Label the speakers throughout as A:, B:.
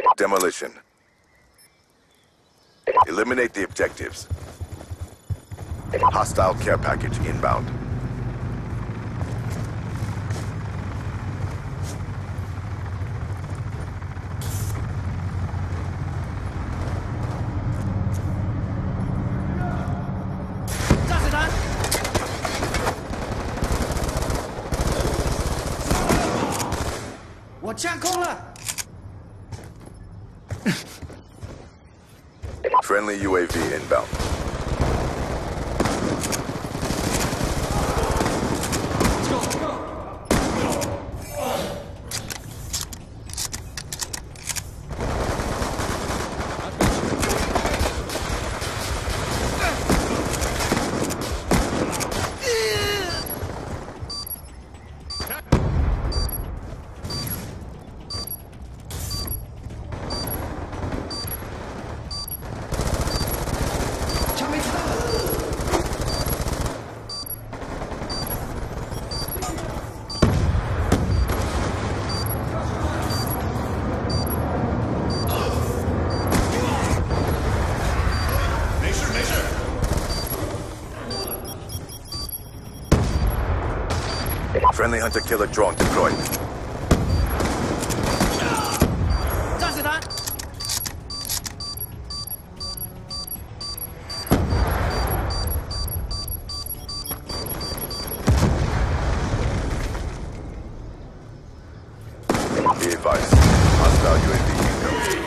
A: Demolition. Eliminate the objectives. Hostile care package inbound. Friendly UAV inbound. Friendly hunter-killer drone deployed. Be advised, hostile UAV incoming.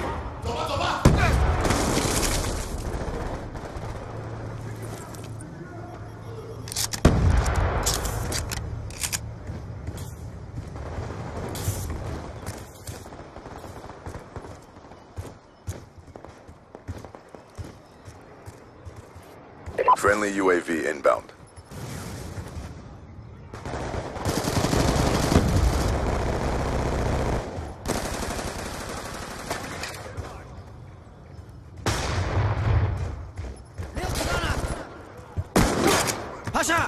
A: Friendly UAV inbound.
B: Pasha!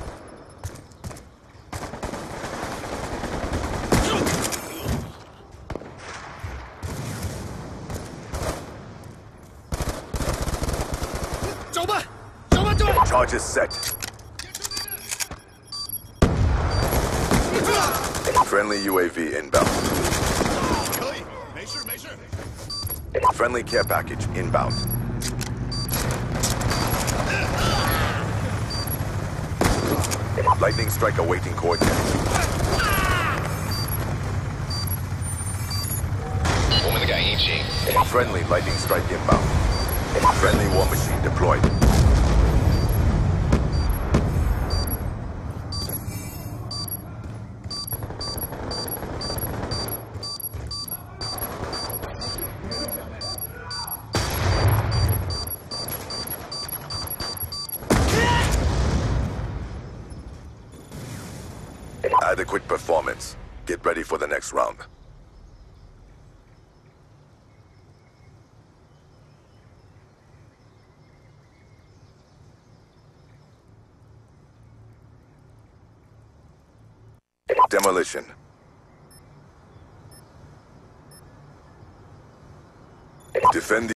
A: Charges set. Friendly UAV inbound. Friendly care package inbound. Lightning strike awaiting coordinates. Friendly lightning strike inbound. Friendly war machine deployed. Adequate performance. Get ready for the next round. Demolition. Defend the